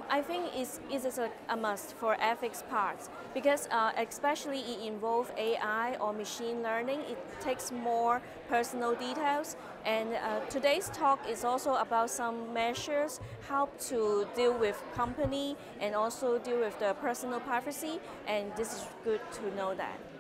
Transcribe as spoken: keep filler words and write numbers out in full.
I think it's, it's a, a must for ethics parts because uh, especially it involves A I or machine learning, it takes more personal details. And uh, today's talk is also about some measures how to deal with company and also deal with the personal privacy, and this is good to know that.